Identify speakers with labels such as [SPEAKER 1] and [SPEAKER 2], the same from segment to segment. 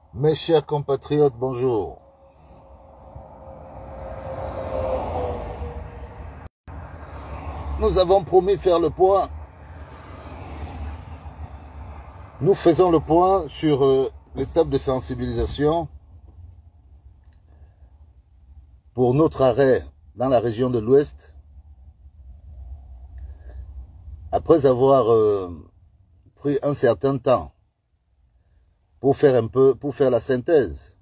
[SPEAKER 1] Mes chers compatriotes, bonjour. Nous avons promis faire le point. Nous faisons le point sur l'étape de sensibilisation pour notre arrêt dans la région de l'Ouest. Après avoir pris un certain temps pour faire la synthèse,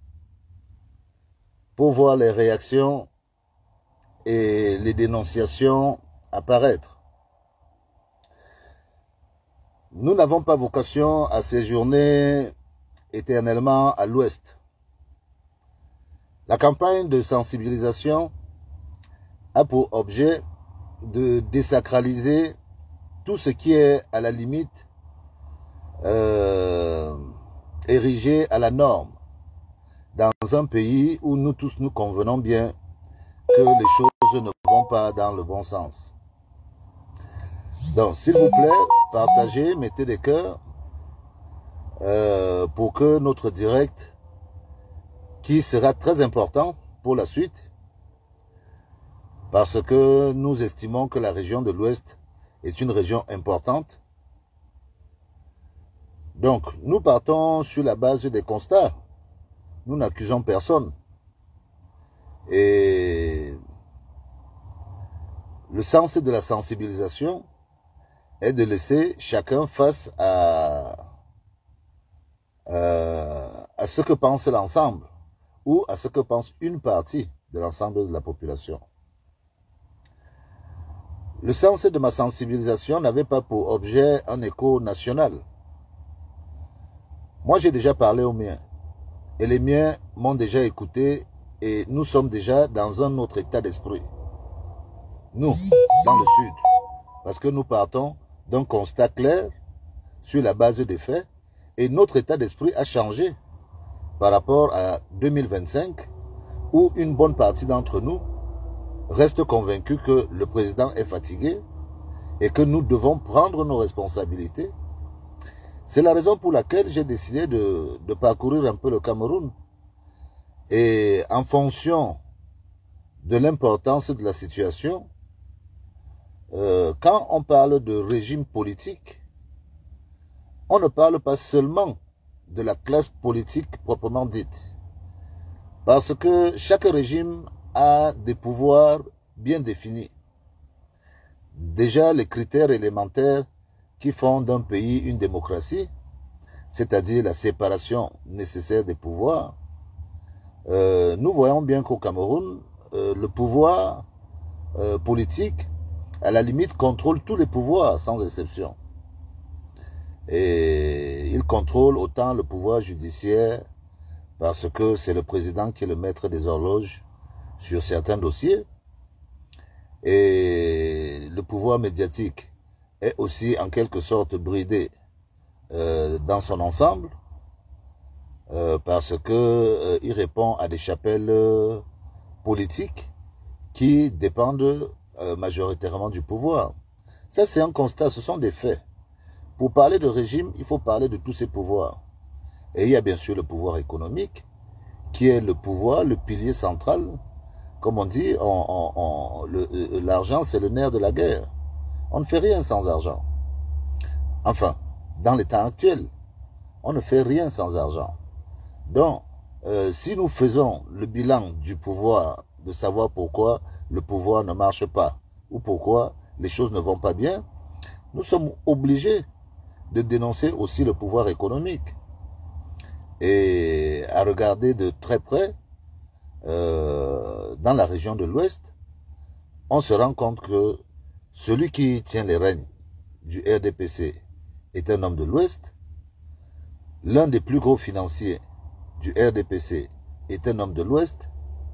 [SPEAKER 1] pour voir les réactions et les dénonciations apparaître. Nous n'avons pas vocation à séjourner éternellement à l'Ouest. La campagne de sensibilisation a pour objet de désacraliser tout ce qui est à la limite érigé à la norme dans un pays où nous tous nous convenons bien que les choses ne vont pas dans le bon sens. Donc, s'il vous plaît, partagez, mettez des cœurs pour que notre direct, qui sera très important pour la suite, parce que nous estimons que la région de l'Ouest est une région importante. Donc, nous partons sur la base des constats. Nous n'accusons personne. Et le sens de la sensibilisation est de laisser chacun face à ce que pense l'ensemble ou à ce que pense une partie de l'ensemble de la population. Le sens de ma sensibilisation n'avait pas pour objet un écho national. Moi, j'ai déjà parlé aux miens et les miens m'ont déjà écouté et nous sommes déjà dans un autre état d'esprit. Nous, dans le Sud, parce que nous partons d'un constat clair sur la base des faits et notre état d'esprit a changé par rapport à 2025 où une bonne partie d'entre nous reste convaincue que le président est fatigué et que nous devons prendre nos responsabilités. C'est la raison pour laquelle j'ai décidé de parcourir un peu le Cameroun et en fonction de l'importance de la situation, quand on parle de régime politique, on ne parle pas seulement de la classe politique proprement dite. Parce que chaque régime a des pouvoirs bien définis. Déjà, les critères élémentaires qui font d'un pays une démocratie, c'est-à-dire la séparation nécessaire des pouvoirs, nous voyons bien qu'au Cameroun, le pouvoir politique, à la limite, contrôle tous les pouvoirs, sans exception. Et il contrôle autant le pouvoir judiciaire, parce que c'est le président qui est le maître des horloges sur certains dossiers. Et le pouvoir médiatique est aussi en quelque sorte bridé dans son ensemble, parce que il répond à des chapelles politiques qui dépendent majoritairement du pouvoir. Ça, c'est un constat, ce sont des faits. Pour parler de régime, il faut parler de tous ces pouvoirs. Et il y a bien sûr le pouvoir économique, qui est le pouvoir, le pilier central. Comme on dit, l'argent, c'est le nerf de la guerre. On ne fait rien sans argent. Enfin, dans les temps actuels, on ne fait rien sans argent. Donc, si nous faisons le bilan du pouvoir, de savoir pourquoi le pouvoir ne marche pas, ou pourquoi les choses ne vont pas bien, nous sommes obligés de dénoncer aussi le pouvoir économique. Et à regarder de très près, dans la région de l'Ouest, on se rend compte que celui qui tient les rênes du RDPC est un homme de l'Ouest, l'un des plus gros financiers du RDPC est un homme de l'Ouest.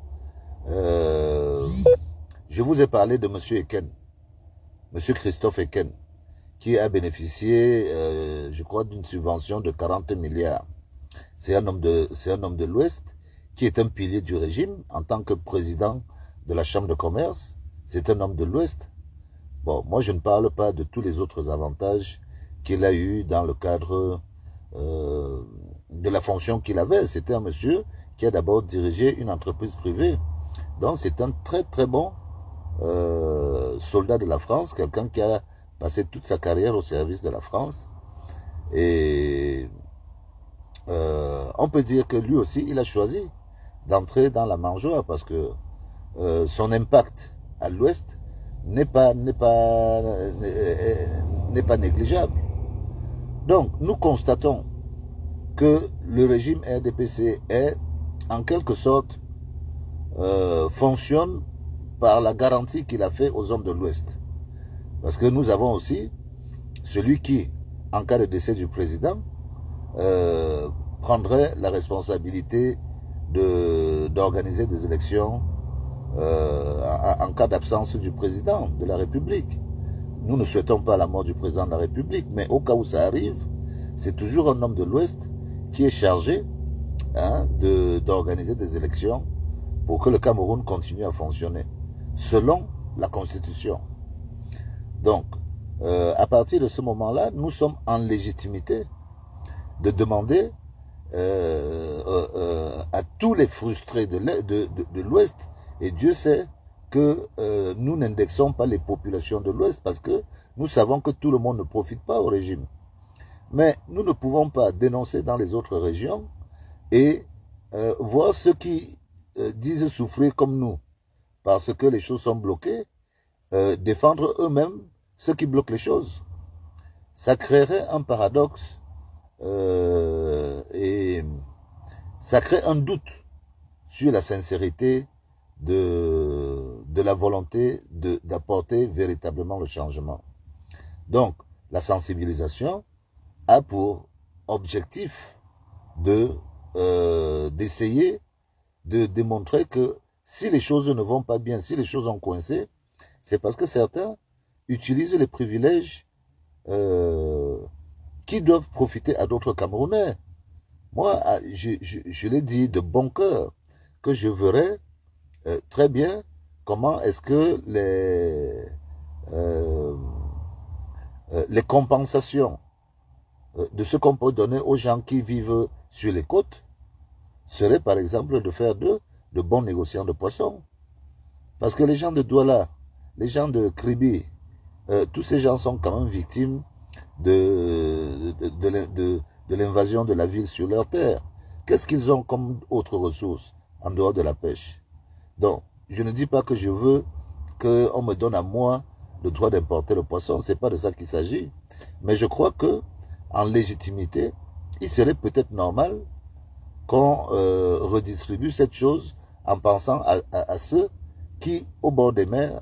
[SPEAKER 1] Je vous ai parlé de M. Eken, M. Christophe Eken, qui a bénéficié, je crois, d'une subvention de 40 milliards. C'est un homme de l'Ouest qui est un pilier du régime en tant que président de la Chambre de commerce. C'est un homme de l'Ouest. Bon, moi, je ne parle pas de tous les autres avantages qu'il a eu dans le cadre de la fonction qu'il avait. C'était un monsieur qui a d'abord dirigé une entreprise privée. Donc c'est un très très bon soldat de la France, quelqu'un qui a passé toute sa carrière au service de la France. Et on peut dire que lui aussi, il a choisi d'entrer dans la mangeoire parce que son impact à l'Ouest n'est pas négligeable. Donc, nous constatons que le régime RDPC est, en quelque sorte, fonctionne par la garantie qu'il a fait aux hommes de l'Ouest. Parce que nous avons aussi celui qui, en cas de décès du président, prendrait la responsabilité d'organiser des élections en cas d'absence du président de la République. Nous ne souhaitons pas la mort du président de la République, mais au cas où ça arrive, c'est toujours un homme de l'Ouest qui est chargé d'organiser des élections pour que le Cameroun continue à fonctionner, selon la Constitution. Donc, à partir de ce moment-là, nous sommes en légitimité de demander à tous les frustrés de l'Ouest, et Dieu sait que nous n'indexons pas les populations de l'Ouest parce que nous savons que tout le monde ne profite pas au régime. Mais nous ne pouvons pas dénoncer dans les autres régions et voir ceux qui disent souffrir comme nous parce que les choses sont bloquées, défendre eux-mêmes ceux qui bloquent les choses. Ça créerait un paradoxe et ça crée un doute sur la sincérité de la volonté d'apporter véritablement le changement. Donc, la sensibilisation a pour objectif d'essayer de démontrer que si les choses ne vont pas bien, si les choses ont coincé, c'est parce que certains utilisent les privilèges qui doivent profiter à d'autres Camerounais. Moi, je l'ai dit de bon cœur, que je verrais très bien comment est-ce que les compensations de ce qu'on peut donner aux gens qui vivent sur les côtes seraient par exemple de faire de bons négociants de poissons. Parce que les gens de Douala, les gens de Kribi, tous ces gens sont quand même victimes de l'invasion de la ville sur leur terre. Qu'est-ce qu'ils ont comme autre ressource en dehors de la pêche? Donc, je ne dis pas que je veux qu'on me donne à moi le droit d'importer le poisson. C'est pas de ça qu'il s'agit. Mais je crois que, en légitimité, il serait peut-être normal qu'on redistribue cette chose en pensant à ceux qui, au bord des mers,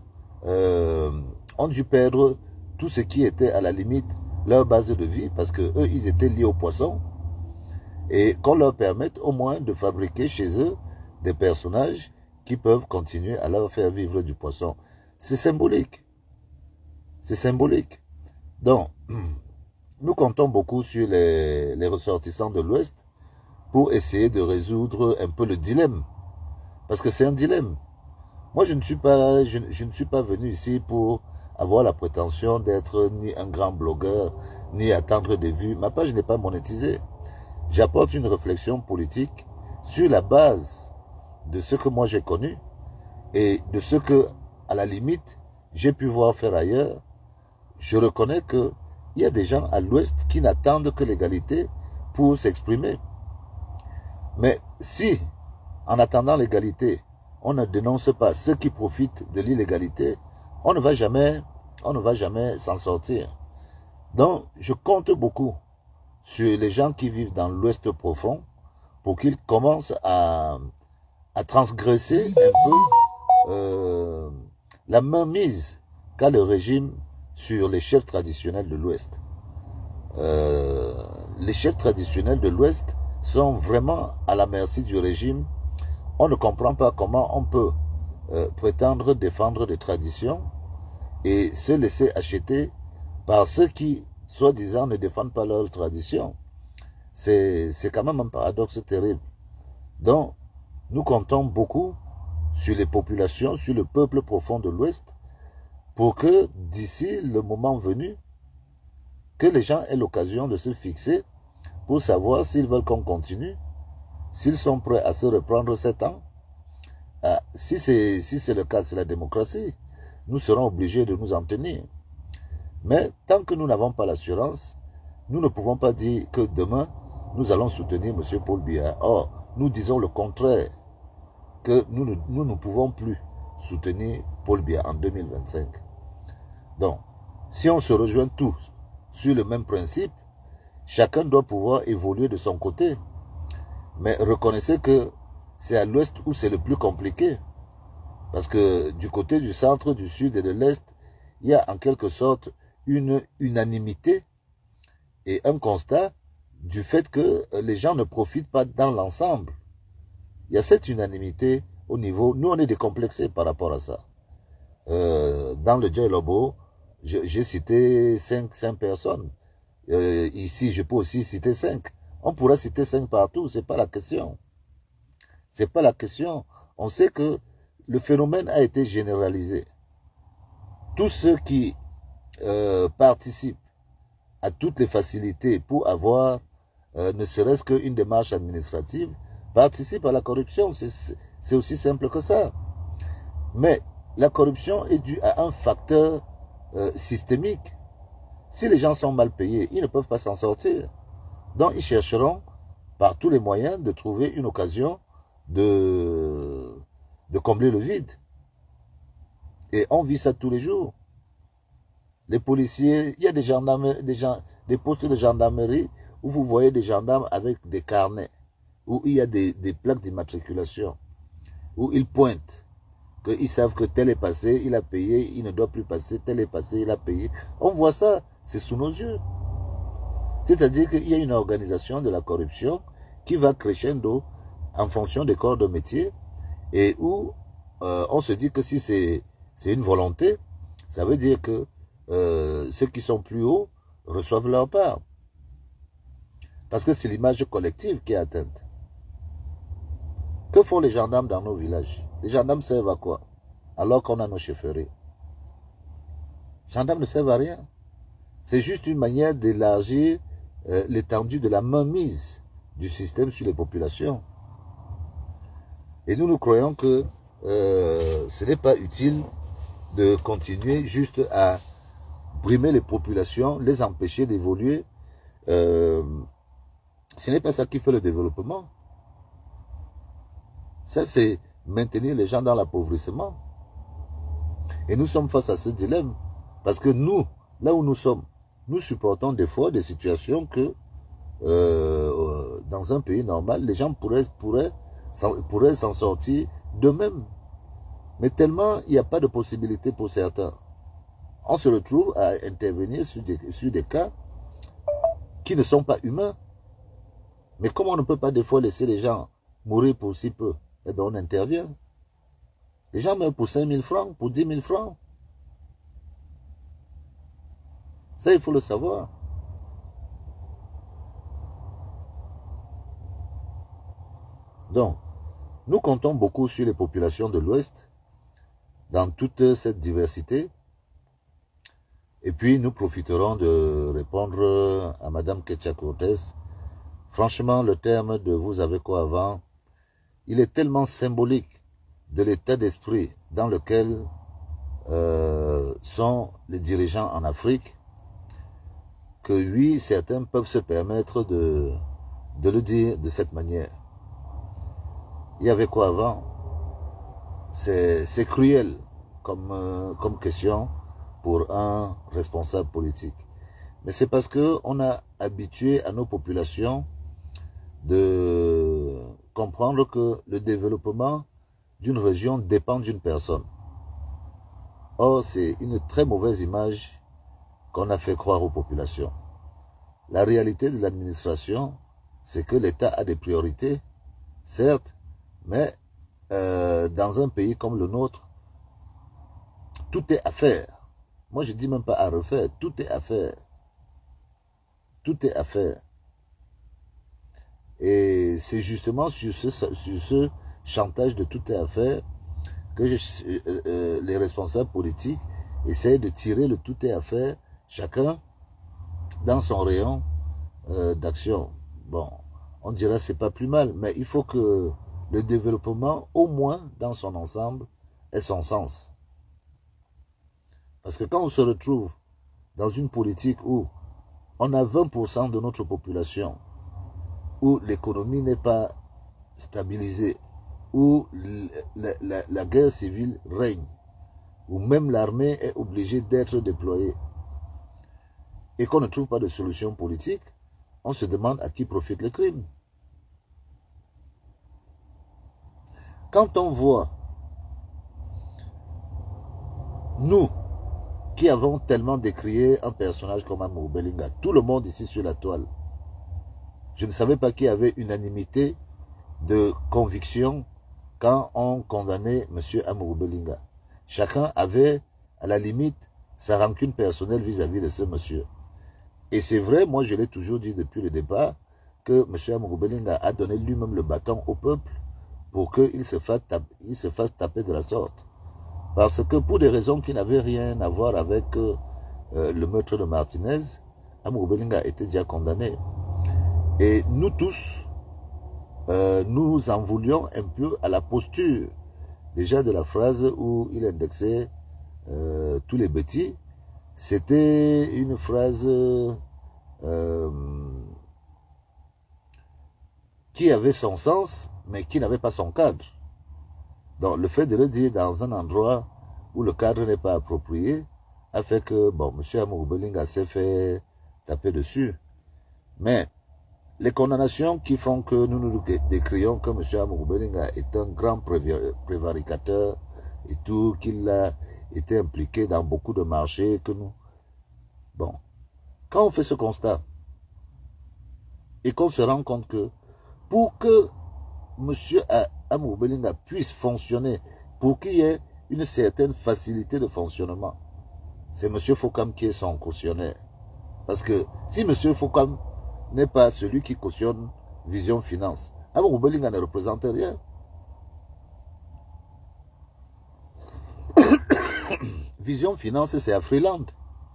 [SPEAKER 1] ont dû perdre tout ce qui était à la limite leur base de vie parce que eux, ils étaient liés aux poissons et qu'on leur permette au moins de fabriquer chez eux des personnages qui peuvent continuer à leur faire vivre du poisson. C'est symbolique. C'est symbolique. Donc, nous comptons beaucoup sur les ressortissants de l'Ouest pour essayer de résoudre un peu le dilemme. Parce que c'est un dilemme. Moi, je ne suis pas venu ici pour avoir la prétention d'être ni un grand blogueur, ni attendre des vues. Ma page n'est pas monétisée. J'apporte une réflexion politique sur la base de ce que moi j'ai connu et de ce que, à la limite, j'ai pu voir faire ailleurs. Je reconnais qu'il y a des gens à l'Ouest qui n'attendent que l'égalité pour s'exprimer. Mais si, en attendant l'égalité, on ne dénonce pas ceux qui profitent de l'illégalité, on ne va jamais s'en sortir. Donc, je compte beaucoup sur les gens qui vivent dans l'Ouest profond pour qu'ils commencent à transgresser un peu la mainmise qu'a le régime sur les chefs traditionnels de l'Ouest. Les chefs traditionnels de l'Ouest sont vraiment à la merci du régime. On ne comprend pas comment on peut prétendre défendre des traditions et se laisser acheter par ceux qui, soi-disant, ne défendent pas leurs traditions. C'est quand même un paradoxe terrible. Donc, nous comptons beaucoup sur les populations, sur le peuple profond de l'Ouest, pour que, d'ici le moment venu, que les gens aient l'occasion de se fixer pour savoir s'ils veulent qu'on continue, s'ils sont prêts à se reprendre 7 ans. Si c'est le cas, c'est la démocratie, nous serons obligés de nous en tenir. Mais tant que nous n'avons pas l'assurance, nous ne pouvons pas dire que demain, nous allons soutenir M. Paul Biya. Or, nous disons le contraire, que nous ne pouvons plus soutenir Paul Biya en 2025. Donc, si on se rejoint tous sur le même principe, chacun doit pouvoir évoluer de son côté. Mais reconnaissez que c'est à l'ouest où c'est le plus compliqué. Parce que du côté du centre, du sud et de l'est, il y a en quelque sorte une unanimité et un constat du fait que les gens ne profitent pas dans l'ensemble. Il y a cette unanimité au niveau... Nous, on est décomplexés par rapport à ça. Dans le Djai Lobo, j'ai cité 5 personnes. Ici, je peux aussi citer 5. On pourrait citer 5 partout, c'est pas la question. C'est pas la question. On sait que le phénomène a été généralisé. Tous ceux qui participent à toutes les facilités pour avoir ne serait-ce qu'une démarche administrative participent à la corruption. C'est aussi simple que ça. Mais la corruption est due à un facteur systémique. Si les gens sont mal payés, ils ne peuvent pas s'en sortir. Donc ils chercheront par tous les moyens de trouver une occasion de combler le vide. Et on vit ça tous les jours. Les policiers, il y a des gendarmes, des postes de gendarmerie où vous voyez des gendarmes avec des carnets, où il y a des plaques d'immatriculation, où ils pointent, qu'ils savent que tel est passé, il a payé, il ne doit plus passer, tel est passé, il a payé. On voit ça, c'est sous nos yeux. C'est-à-dire qu'il y a une organisation de la corruption qui va crescendo en fonction des corps de métier et où on se dit que si c'est une volonté, ça veut dire que ceux qui sont plus hauts reçoivent leur part. Parce que c'est l'image collective qui est atteinte. Que font les gendarmes dans nos villages? Les gendarmes servent à quoi? Alors qu'on a nos chefferies. Les gendarmes ne servent à rien. C'est juste une manière d'élargir l'étendue de la mainmise du système sur les populations. Et nous croyons que ce n'est pas utile de continuer juste à brimer les populations, les empêcher d'évoluer. Ce n'est pas ça qui fait le développement. Ça, c'est maintenir les gens dans l'appauvrissement. Et nous sommes face à ce dilemme. Parce que nous, là où nous sommes, nous supportons des fois des situations que dans un pays normal, les gens pourraient s'en sortir d'eux-mêmes. Mais tellement il n'y a pas de possibilité pour certains. On se retrouve à intervenir sur des cas qui ne sont pas humains. Mais comme on ne peut pas des fois laisser les gens mourir pour si peu, eh bien on intervient. Les gens meurent pour 5 000 francs, pour 10 000 francs. Ça, il faut le savoir. Donc, nous comptons beaucoup sur les populations de l'Ouest, dans toute cette diversité. Et puis, nous profiterons de répondre à Madame Ketia Cortez. Franchement, le terme de « vous avez quoi avant ?» il est tellement symbolique de l'état d'esprit dans lequel sont les dirigeants en Afrique que oui, certains peuvent se permettre de le dire de cette manière. Il y avait quoi avant? C'est cruel comme question pour un responsable politique. Mais c'est parce qu'on a habitué à nos populations de comprendre que le développement d'une région dépend d'une personne. Or, c'est une très mauvaise image qu'on a fait croire aux populations. La réalité de l'administration, c'est que l'État a des priorités, certes, mais dans un pays comme le nôtre, tout est à faire. Moi, je ne dis même pas à refaire, tout est à faire. Tout est à faire. Et c'est justement sur ce chantage de tout est à faire que les responsables politiques essayent de tirer le tout est à faire, chacun dans son rayon d'action. bon, on dirait que c'est pas plus mal, mais il faut que le développement, au moins dans son ensemble, ait son sens. Parce que quand on se retrouve dans une politique où on a 20% de notre population, où l'économie n'est pas stabilisée, où la guerre civile règne, où même l'armée est obligée d'être déployée, et qu'on ne trouve pas de solution politique, on se demande à qui profite le crime. Quand on voit, nous, qui avons tellement décrié un personnage comme Amourou Belinga, tout le monde ici sur la toile, je ne savais pas qu'il y avait unanimité de conviction quand on condamnait M. Amourou Belinga. Chacun avait, à la limite, sa rancune personnelle vis-à-vis de ce monsieur. Et c'est vrai, moi je l'ai toujours dit depuis le départ, que M. Amourou Belinga a donné lui-même le bâton au peuple pour qu'il se fasse taper de la sorte. Parce que pour des raisons qui n'avaient rien à voir avec le meurtre de Martinez, Amourou Belinga était déjà condamné. Et nous tous, nous en voulions un peu à la posture déjà de la phrase où il indexait tous les bêtis. C'était une phrase qui avait son sens, mais qui n'avait pas son cadre. Donc le fait de le dire dans un endroit où le cadre n'est pas approprié a fait que, bon, M. Amourou Belinga s'est fait taper dessus. Mais les condamnations qui font que nous nous décrions que M. Amourou Belinga est un grand prévaricateur et tout, qu'il a été impliqué dans beaucoup de marchés, que nous... Bon, quand on fait ce constat et qu'on se rend compte que pour que M. Amourou Belinga puisse fonctionner, pour qu'il y ait une certaine facilité de fonctionnement, c'est M. Fokam qui est son cautionnaire. Parce que si M. Fokam n'est pas celui qui cautionne Vision Finance, Amourou Belinga ne représente rien. Vision Finance, c'est à Freeland.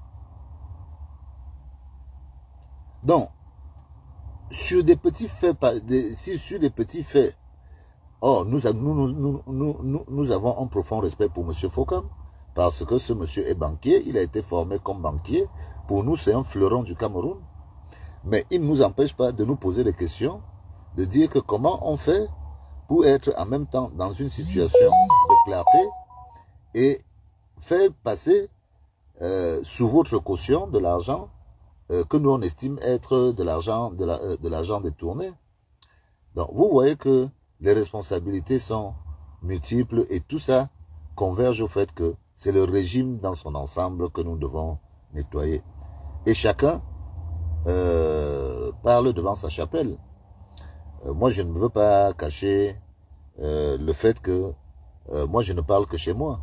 [SPEAKER 1] Donc, sur des petits faits, sur des petits faits, oh, nous avons un profond respect pour M. Fokam, parce que ce monsieur est banquier, il a été formé comme banquier. Pour nous, c'est un fleuron du Cameroun. Mais il ne nous empêche pas de nous poser des questions, de dire que comment on fait pour être en même temps dans une situation de clarté et faire passer sous votre caution de l'argent que nous on estime être de l'argent détourné. Donc vous voyez que les responsabilités sont multiples et tout ça converge au fait que c'est le régime dans son ensemble que nous devons nettoyer. Et chacun parle devant sa chapelle. Moi, je ne veux pas cacher le fait que moi, je ne parle que chez moi.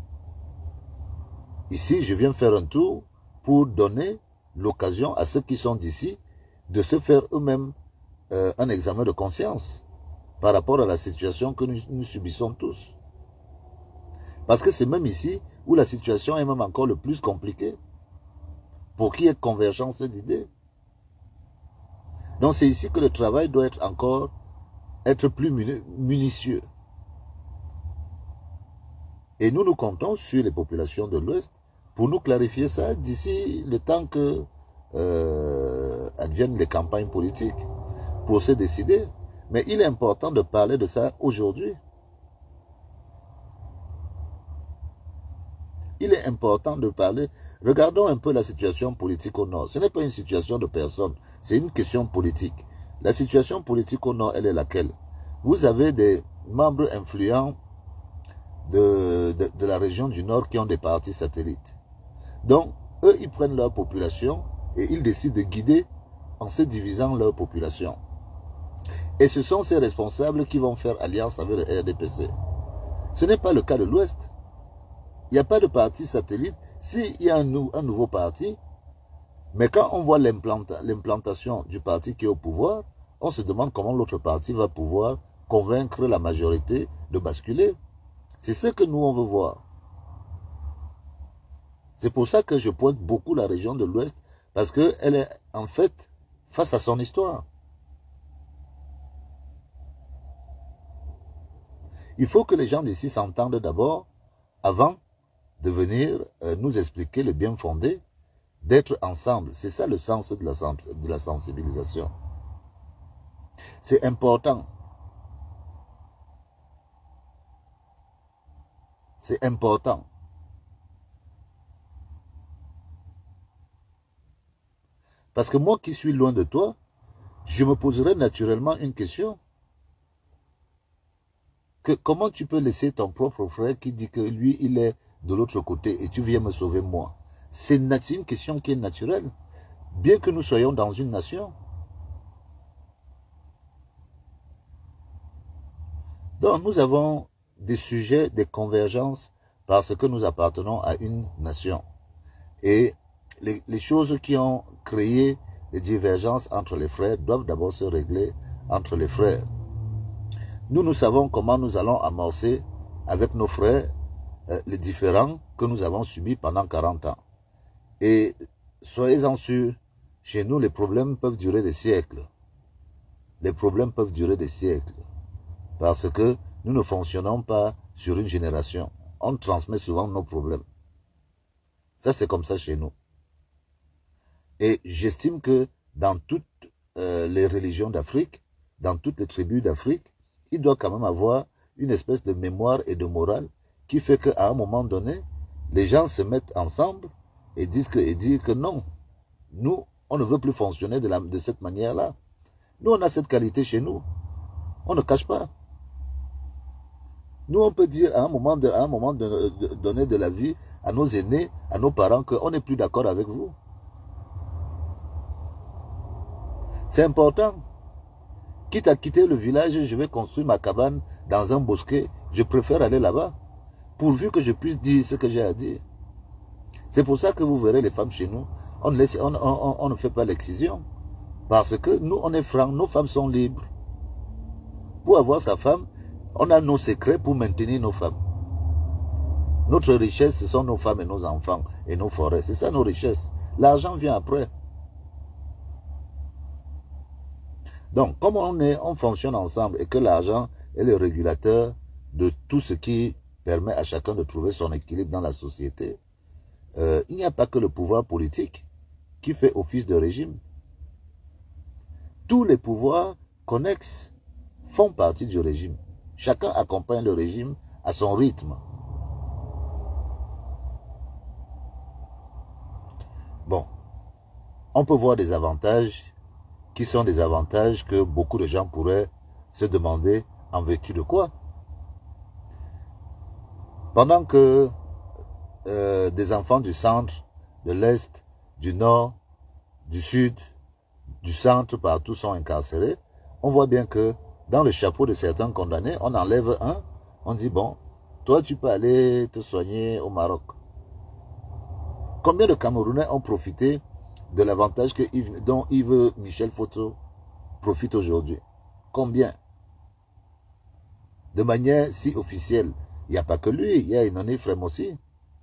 [SPEAKER 1] Ici, je viens faire un tour pour donner l'occasion à ceux qui sont d'ici de se faire eux-mêmes un examen de conscience par rapport à la situation que nous subissons tous. Parce que c'est même ici où la situation est même encore le plus compliquée pour qu'il y ait convergence d'idées. Donc c'est ici que le travail doit être plus minutieux. Et nous comptons sur les populations de l'Ouest pour nous clarifier ça d'ici le temps que adviennent les campagnes politiques pour se décider. Mais il est important de parler de ça aujourd'hui. Il est important de parler. Regardons un peu la situation politique au Nord. Ce n'est pas une situation de personne, c'est une question politique. La situation politique au Nord, elle est laquelle? Vous avez des membres influents de la région du Nord qui ont des partis satellites. Donc, eux, ils prennent leur population et ils décident de guider en se divisant leur population. Et ce sont ces responsables qui vont faire alliance avec le RDPC. Ce n'est pas le cas de l'Ouest. Il n'y a pas de parti satellite. S'il y a un nouveau parti, mais quand on voit l'implantation du parti qui est au pouvoir, on se demande comment l'autre parti va pouvoir convaincre la majorité de basculer. C'est ce que nous, on veut voir. C'est pour ça que je pointe beaucoup la région de l'Ouest, parce qu'elle est en fait face à son histoire. Il faut que les gens d'ici s'entendent d'abord avant de venir nous expliquer le bien fondé d'être ensemble. C'est ça le sens de la sensibilisation. C'est important. C'est important. Parce que moi qui suis loin de toi, je me poserai naturellement une question. Comment tu peux laisser ton propre frère qui dit que lui, il est de l'autre côté et tu viens me sauver moi? C'est une question qui est naturelle. Bien que nous soyons dans une nation. Donc nous avons des sujets, des convergences parce que nous appartenons à une nation. Et les choses qui ont créé les divergences entre les frères doivent d'abord se régler entre les frères. Nous savons comment nous allons amorcer avec nos frères les différends que nous avons subis pendant 40 ans. Et soyez-en sûrs, chez nous, les problèmes peuvent durer des siècles. Les problèmes peuvent durer des siècles. Parce que nous ne fonctionnons pas sur une génération. On transmet souvent nos problèmes. Ça, c'est comme ça chez nous. Et j'estime que dans toutes les religions d'Afrique, dans toutes les tribus d'Afrique, il doit quand même avoir une espèce de mémoire et de morale qui fait qu'à un moment donné, les gens se mettent ensemble et disent que non, nous, on ne veut plus fonctionner de cette manière-là. Nous, on a cette qualité chez nous. On ne cache pas. Nous, on peut dire à un moment donné de la vie, à nos aînés, à nos parents, qu'on n'est plus d'accord avec vous. C'est important. Quitte à quitter le village, je vais construire ma cabane dans un bosquet. Je préfère aller là-bas, pourvu que je puisse dire ce que j'ai à dire. C'est pour ça que vous verrez les femmes chez nous, on ne fait pas l'excision. Parce que nous, on est francs, nos femmes sont libres. Pour avoir sa femme, on a nos secrets pour maintenir nos femmes. Notre richesse, ce sont nos femmes et nos enfants et nos forêts. C'est ça nos richesses. L'argent vient après. Donc, comme on fonctionne ensemble et que l'argent est le régulateur de tout ce qui permet à chacun de trouver son équilibre dans la société, il n'y a pas que le pouvoir politique qui fait office de régime. Tous les pouvoirs connexes font partie du régime. Chacun accompagne le régime à son rythme. Bon, on peut voir des avantages qui sont des avantages que beaucoup de gens pourraient se demander en vertu de quoi. Pendant que des enfants du centre, de l'Est, du Nord, du Sud, du centre, partout sont incarcérés, on voit bien que dans le chapeau de certains condamnés, on enlève un, on dit bon, toi tu peux aller te soigner au Maroc. Combien de Camerounais ont profité de l'avantage dont Yves Michel Foto profite aujourd'hui? Combien? De manière si officielle. Il n'y a pas que lui, il y a Inoné Frem aussi.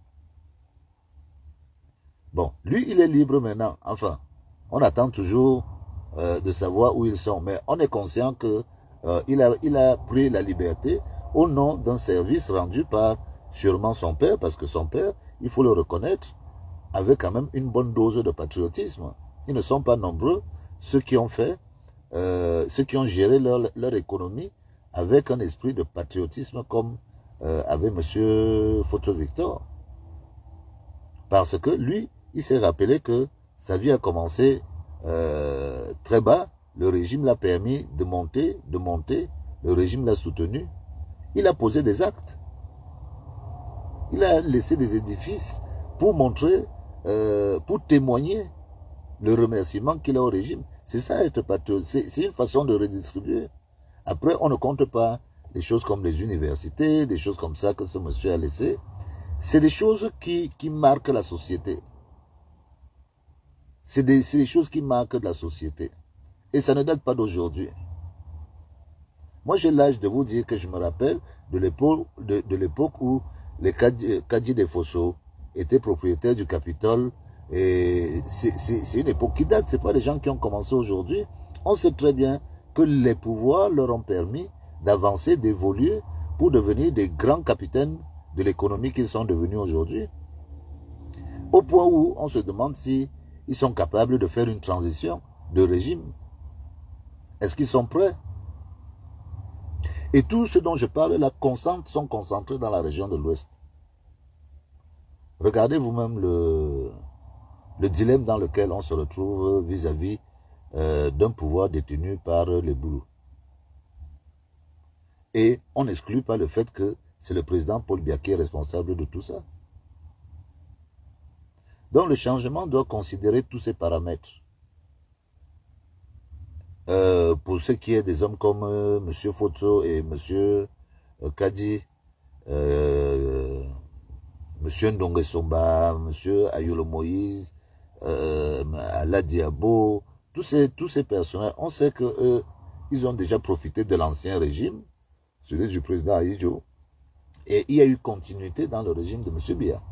[SPEAKER 1] Bon, lui, il est libre maintenant. Enfin, on attend toujours de savoir où ils sont. Mais on est conscient que il a pris la liberté au nom d'un service rendu par sûrement son père, parce que son père, il faut le reconnaître, avait quand même une bonne dose de patriotisme. Ils ne sont pas nombreux, ceux qui ont géré leur économie avec un esprit de patriotisme comme avait M. Foto Victor. Parce que lui, il s'est rappelé que sa vie a commencé très bas, le régime l'a permis de monter, le régime l'a soutenu. Il a posé des actes. Il a laissé des édifices pour montrer, pour témoigner le remerciement qu'il a au régime. C'est ça être patriote. C'est une façon de redistribuer. Après, on ne compte pas des choses comme les universités, des choses comme ça que ce monsieur a laissé. C'est des choses qui marquent la société. C'est des choses qui marquent la société. Et ça ne date pas d'aujourd'hui. Moi, j'ai l'âge de vous dire que je me rappelle de l'époque où les Kadji des Fosso étaient propriétaires du Capitole. Et c'est une époque qui date. Ce n'est pas des gens qui ont commencé aujourd'hui. On sait très bien que les pouvoirs leur ont permis d'avancer, d'évoluer pour devenir des grands capitaines de l'économie qu'ils sont devenus aujourd'hui. Au point où on se demande si ils sont capables de faire une transition de régime. Est-ce qu'ils sont prêts? Et tout ce dont je parle là sont concentrés dans la région de l'Ouest. Regardez vous-même le dilemme dans lequel on se retrouve vis-à-vis d'un pouvoir détenu par les Boulous. Et on n'exclut pas le fait que c'est le président Paul Biya qui est responsable de tout ça. Donc le changement doit considérer tous ces paramètres. Pour ce qui est des hommes comme M. Fotso et M. Kadi, M. Ndongue Somba, M. Ayolo Moïse, Ala Diabo, tous ces personnages, on sait que ils ont déjà profité de l'ancien régime, celui du président Ahidjo, et il y a eu continuité dans le régime de M. Biya.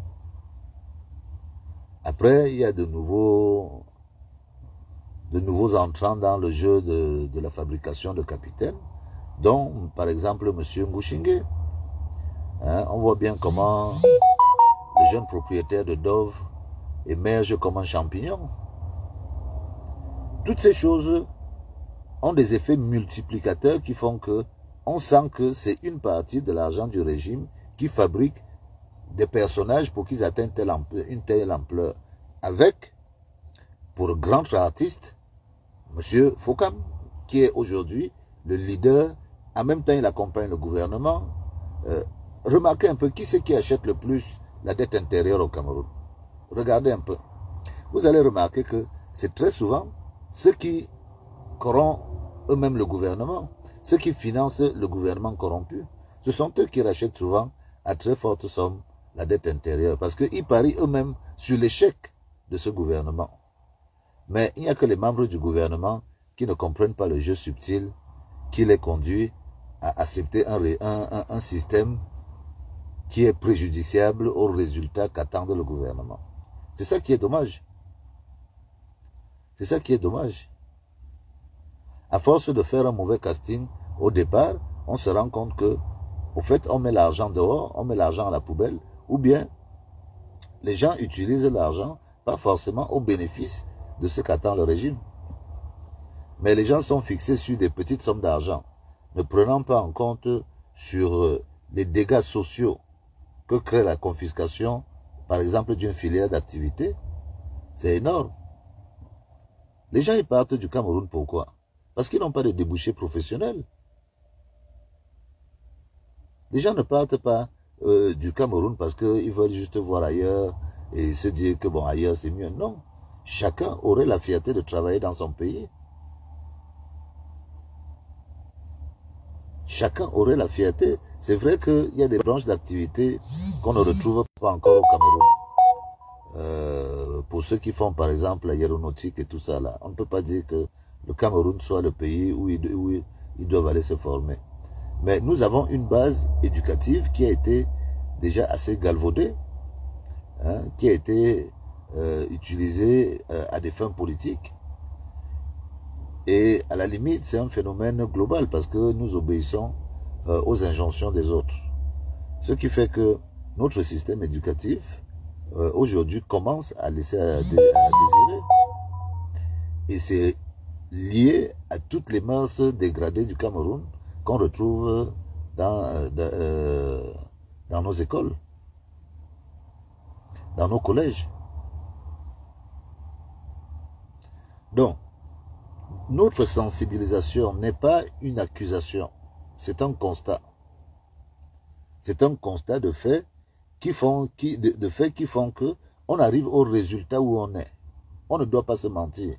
[SPEAKER 1] Après, il y a de nouveaux entrants dans le jeu de la fabrication de capitaines, dont, par exemple, M. Ngushinge. Hein, on voit bien comment le jeune propriétaire de Dove émerge comme un champignon. Toutes ces choses ont des effets multiplicateurs qui font que on sent que c'est une partie de l'argent du régime qui fabrique des personnages pour qu'ils atteignent une telle ampleur. Avec, pour grand artiste, M. Fokam, qui est aujourd'hui le leader, en même temps il accompagne le gouvernement. Remarquez un peu qui c'est qui achète le plus la dette intérieure au Cameroun. Regardez un peu. Vous allez remarquer que c'est très souvent ceux qui corrompent eux-mêmes le gouvernement, ceux qui financent le gouvernement corrompu. Ce sont eux qui rachètent souvent à très forte somme la dette intérieure, parce qu'ils parient eux-mêmes sur l'échec de ce gouvernement. Mais il n'y a que les membres du gouvernement qui ne comprennent pas le jeu subtil qui les conduit à accepter un système qui est préjudiciable aux résultats qu'attend le gouvernement. C'est ça qui est dommage. C'est ça qui est dommage. À force de faire un mauvais casting au départ, on se rend compte que, au fait, on met l'argent dehors, on met l'argent à la poubelle, ou bien les gens utilisent l'argent pas forcément au bénéfice de ce qu'attend le régime. Mais les gens sont fixés sur des petites sommes d'argent, ne prenant pas en compte sur les dégâts sociaux que crée la confiscation, par exemple, d'une filière d'activité. C'est énorme. Les gens ils partent du Cameroun, pourquoi? Parce qu'ils n'ont pas de débouchés professionnels. Les gens ne partent pas du Cameroun parce qu'ils veulent juste voir ailleurs et se dire que bon, ailleurs c'est mieux. Non. Chacun aurait la fierté de travailler dans son pays. Chacun aurait la fierté. C'est vrai qu'il y a des branches d'activité qu'on ne retrouve pas encore au Cameroun. Pour ceux qui font par exemple l'aéronautique et tout ça là, on ne peut pas dire que le Cameroun soit le pays où ils doivent aller se former. Mais nous avons une base éducative qui a été déjà assez galvaudée, hein, qui a été utilisée à des fins politiques. Et à la limite, c'est un phénomène global parce que nous obéissons aux injonctions des autres. Ce qui fait que notre système éducatif, aujourd'hui, commence à laisser à désirer. Et c'est lié à toutes les mœurs dégradées du Cameroun qu'on retrouve dans nos écoles, dans nos collèges. Donc, notre sensibilisation n'est pas une accusation, c'est un constat. C'est un constat de faits qui font que on arrive au résultat où on est. On ne doit pas se mentir.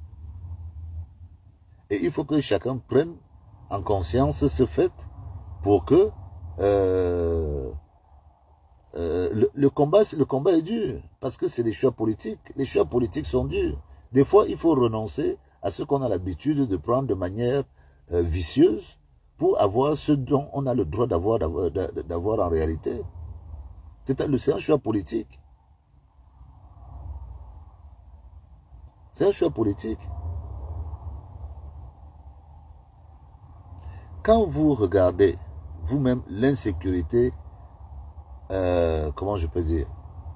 [SPEAKER 1] Et il faut que chacun prenne en conscience ce fait pour que le combat est dur. Parce que c'est des choix politiques. Les choix politiques sont durs. Des fois, il faut renoncer à ce qu'on a l'habitude de prendre de manière vicieuse pour avoir ce dont on a le droit d'avoir en réalité. C'est un choix politique. C'est un choix politique. Quand vous regardez vous-même l'insécurité, comment je peux dire,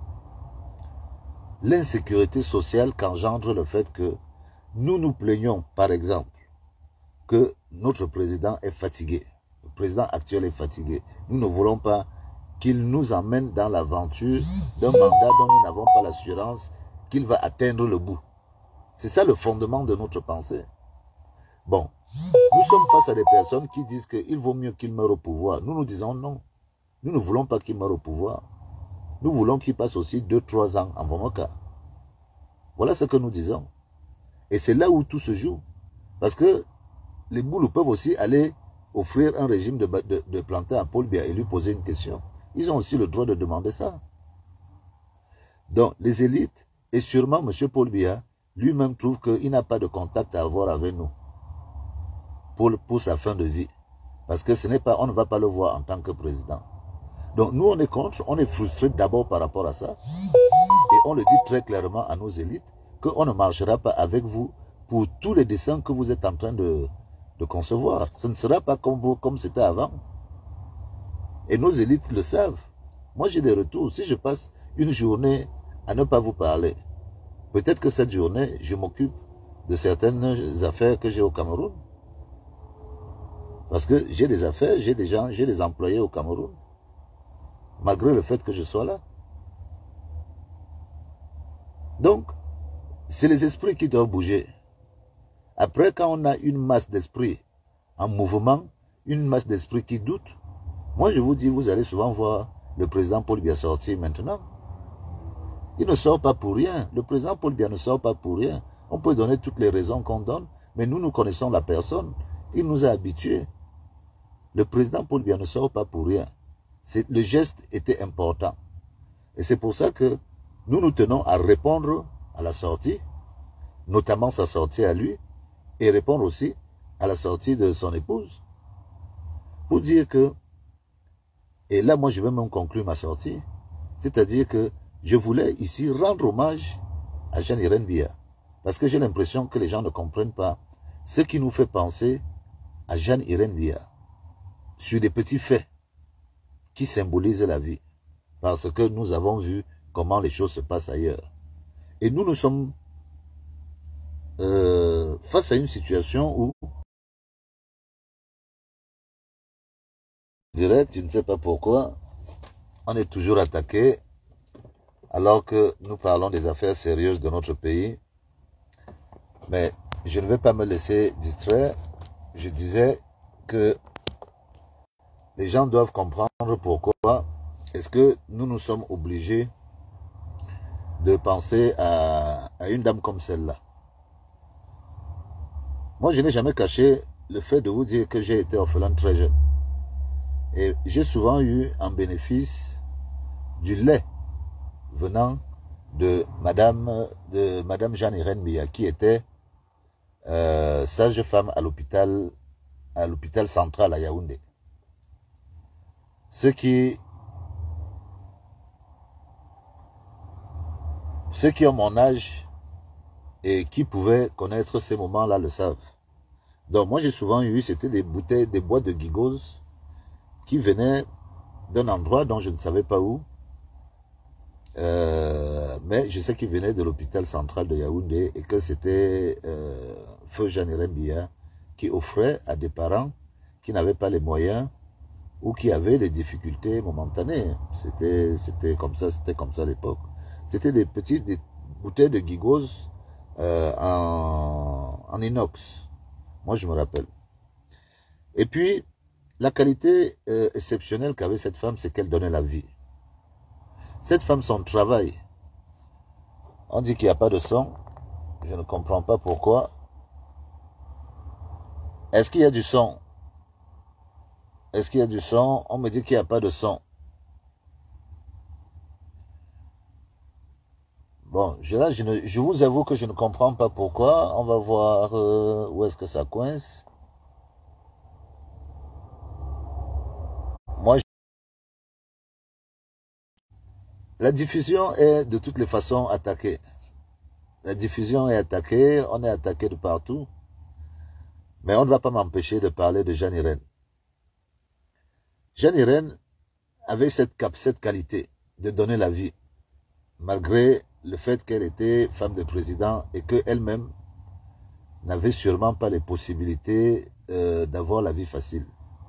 [SPEAKER 1] l'insécurité sociale qu'engendre le fait que nous nous plaignons, par exemple, que notre président est fatigué. Le président actuel est fatigué. Nous ne voulons pas qu'il nous emmène dans l'aventure d'un mandat dont nous n'avons pas l'assurance qu'il va atteindre le bout. C'est ça le fondement de notre pensée. Bon, nous sommes face à des personnes qui disent qu'il vaut mieux qu'il meure au pouvoir. Nous nous disons non. Nous ne voulons pas qu'il meure au pouvoir. Nous voulons qu'il passe aussi 2-3 ans en Vomoka. Voilà ce que nous disons. Et c'est là où tout se joue. Parce que les Boulous peuvent aussi aller offrir un régime de planter à Paul Biya et lui poser une question. Ils ont aussi le droit de demander ça. Donc, les élites, et sûrement M. Paul Biya, lui-même trouve qu'il n'a pas de contact à avoir avec nous pour sa fin de vie. Parce que ce n'est pas, on ne va pas le voir en tant que président. Donc, nous, on est contre, on est frustré d'abord par rapport à ça. Et on le dit très clairement à nos élites qu'on ne marchera pas avec vous pour tous les dessins que vous êtes en train de concevoir. Ce ne sera pas comme c'était avant. Et nos élites le savent. Moi, j'ai des retours. Si je passe une journée à ne pas vous parler, peut-être que cette journée, je m'occupe de certaines affaires que j'ai au Cameroun. Parce que j'ai des affaires, j'ai des gens, j'ai des employés au Cameroun. Malgré le fait que je sois là. Donc, c'est les esprits qui doivent bouger. Après, quand on a une masse d'esprits en mouvement, une masse d'esprits qui doute, moi je vous dis, vous allez souvent voir le président Paul Biya sortir maintenant. Il ne sort pas pour rien. Le président Paul Biya ne sort pas pour rien. On peut donner toutes les raisons qu'on donne, mais nous connaissons la personne. Il nous a habitués. Le président Paul Biya ne sort pas pour rien. Le geste était important. Et c'est pour ça que nous tenons à répondre à la sortie, notamment sa sortie à lui, et répondre aussi à la sortie de son épouse. Pour dire que, et là moi je vais même conclure ma sortie, c'est-à-dire que je voulais ici rendre hommage à Jean-Irène Biya. Parce que j'ai l'impression que les gens ne comprennent pas ce qui nous fait penser à Jean-Irène Biya sur des petits faits qui symbolisent la vie. Parce que nous avons vu comment les choses se passent ailleurs. Et nous sommes face à une situation où, direct, je ne sais pas pourquoi, on est toujours attaqué alors que nous parlons des affaires sérieuses de notre pays. Mais je ne vais pas me laisser distraire. Je disais que les gens doivent comprendre pourquoi est-ce que nous sommes obligés de penser à une dame comme celle-là. Moi, je n'ai jamais caché le fait de vous dire que j'ai été orphelin très jeune. Et j'ai souvent eu en bénéfice du lait venant de Madame Jean-Irène Biya, qui était sage-femme à l'hôpital central à Yaoundé. Ceux qui ont mon âge et qui pouvaient connaître ces moments-là le savent. Donc moi j'ai souvent eu, c'était des bouteilles, des boîtes de gigos qui venaient d'un endroit dont je ne savais pas où. Mais je sais qu'ils venaient de l'hôpital central de Yaoundé et que c'était Feu Jean-Irène Biya qui offrait à des parents qui n'avaient pas les moyens ou qui avaient des difficultés momentanées. C'était comme ça à l'époque. C'était des bouteilles de gigos en inox. Moi, je me rappelle. Et puis, la qualité exceptionnelle qu'avait cette femme, c'est qu'elle donnait la vie. Cette femme, son travail, on dit qu'il n'y a pas de son. Je ne comprends pas pourquoi. Est-ce qu'il y a du son? Est-ce qu'il y a du son? On me dit qu'il n'y a pas de son. Bon, je vous avoue que je ne comprends pas pourquoi. On va voir où est-ce que ça coince. Moi, la diffusion est de toutes les façons attaquée. La diffusion est attaquée, on est attaqué de partout. Mais on ne va pas m'empêcher de parler de Jean-Irène. Jeanne Irène avait cette qualité de donner la vie, malgré le fait qu'elle était femme de président et qu'elle-même n'avait sûrement pas les possibilités d'avoir la vie facile.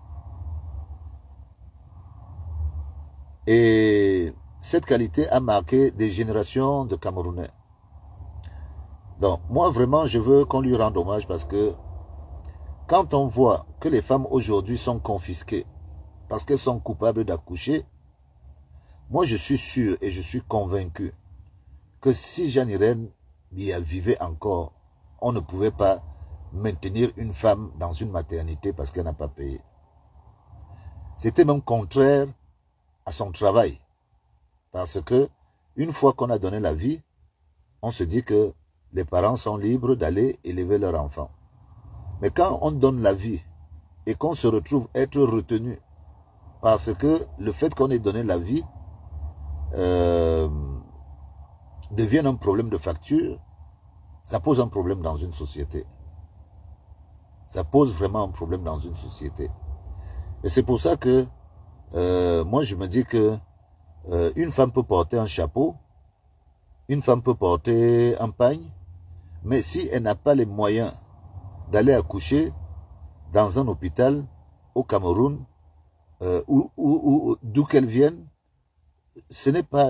[SPEAKER 1] Et cette qualité a marqué des générations de Camerounais. Donc, moi, vraiment, je veux qu'on lui rende hommage parce que quand on voit que les femmes aujourd'hui sont confisquées parce qu'elles sont coupables d'accoucher, moi, je suis sûr et je suis convaincu que si Jeanne Irène y vivait encore, on ne pouvait pas maintenir une femme dans une maternité parce qu'elle n'a pas payé. C'était même contraire à son travail. Parce que une fois qu'on a donné la vie, on se dit que les parents sont libres d'aller élever leur enfant. Mais quand on donne la vie et qu'on se retrouve être retenu parce que le fait qu'on ait donné la vie devient un problème de facture, ça pose un problème dans une société. Ça pose vraiment un problème dans une société. Et c'est pour ça que moi je me dis que une femme peut porter un chapeau, une femme peut porter un pagne, mais si elle n'a pas les moyens d'aller accoucher dans un hôpital au Cameroun, d'où qu'elle vienne, ce n'est pas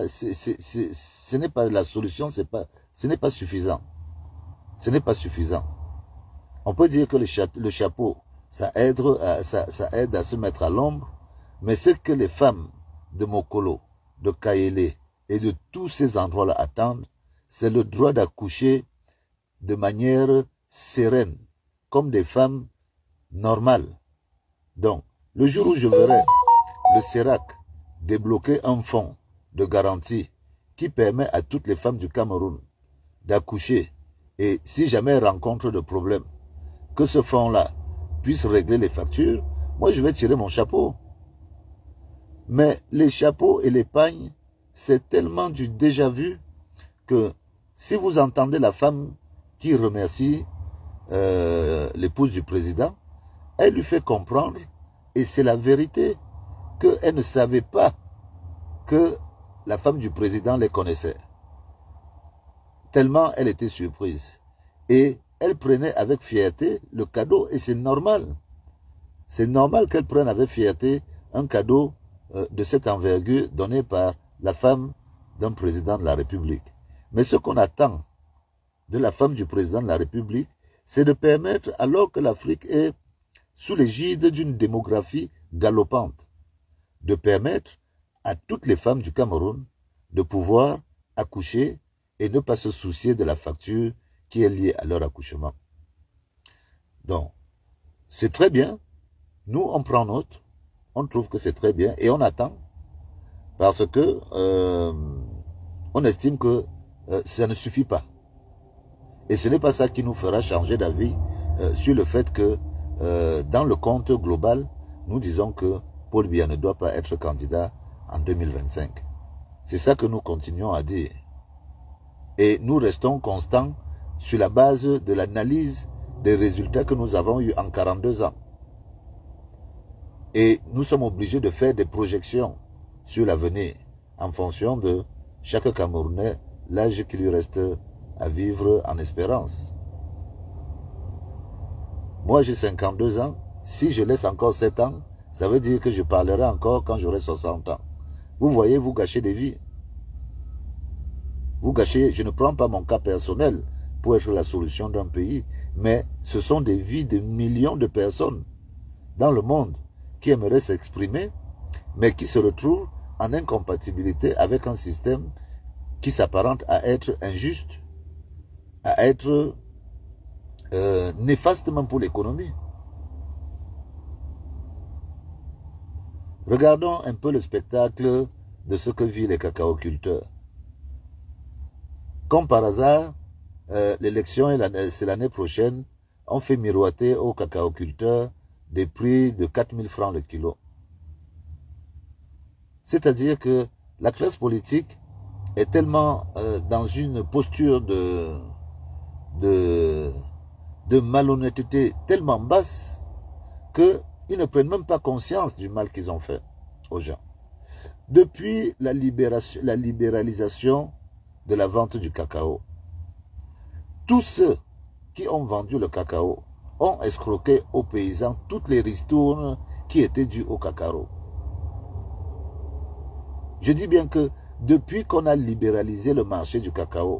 [SPEAKER 1] la solution, ce n'est pas suffisant. Ce n'est pas suffisant. On peut dire que le chapeau, ça aide à se mettre à l'ombre, mais ce que les femmes de Mokolo, de Kayele et de tous ces endroits-là attendent, c'est le droit d'accoucher de manière sereine, comme des femmes normales. Donc, le jour où je verrai le CERAC débloquer un fonds de garantie qui permet à toutes les femmes du Cameroun d'accoucher, et si jamais elles rencontrent de problèmes, que ce fonds-là puisse régler les factures, moi je vais tirer mon chapeau. Mais les chapeaux et les pagnes, c'est tellement du déjà vu que si vous entendez la femme qui remercie l'épouse du président, elle lui fait comprendre, et c'est la vérité, qu'elle ne savait pas que la femme du président les connaissait. Tellement elle était surprise. Et elle prenait avec fierté le cadeau, et c'est normal. C'est normal qu'elle prenne avec fierté un cadeau de cette envergure donné par la femme d'un président de la République. Mais ce qu'on attend de la femme du président de la République, c'est de permettre, alors que l'Afrique est sous l'égide d'une démographie galopante, de permettre à toutes les femmes du Cameroun de pouvoir accoucher et ne pas se soucier de la facture qui est liée à leur accouchement. Donc, c'est très bien. Nous, on prend note. On trouve que c'est très bien et on attend parce que on estime que ça ne suffit pas. Et ce n'est pas ça qui nous fera changer d'avis sur le fait que dans le compte global, nous disons que Paul Biya ne doit pas être candidat en 2025. C'est ça que nous continuons à dire. Et nous restons constants sur la base de l'analyse des résultats que nous avons eus en 42 ans. Et nous sommes obligés de faire des projections sur l'avenir en fonction de chaque Camerounais, l'âge qui lui reste à vivre en espérance. Moi, j'ai 52 ans. Si je laisse encore 7 ans, ça veut dire que je parlerai encore quand j'aurai 60 ans. Vous voyez, vous gâchez des vies. Vous gâchez, je ne prends pas mon cas personnel pour être la solution d'un pays, mais ce sont des vies de millions de personnes dans le monde qui aimeraient s'exprimer, mais qui se retrouvent en incompatibilité avec un système qui s'apparente à être injuste, à être néfaste même pour l'économie. Regardons un peu le spectacle de ce que vivent les cacaoculteurs. Comme par hasard, l'élection, c'est l'année prochaine, on fait miroiter aux cacaoculteurs des prix de 4 000 francs le kilo. C'est-à-dire que la classe politique est tellement dans une posture de malhonnêteté tellement basse que Ils ne prennent même pas conscience du mal qu'ils ont fait aux gens. Depuis la libéralisation de la vente du cacao, tous ceux qui ont vendu le cacao ont escroqué aux paysans toutes les ristournes qui étaient dues au cacao. Je dis bien que depuis qu'on a libéralisé le marché du cacao,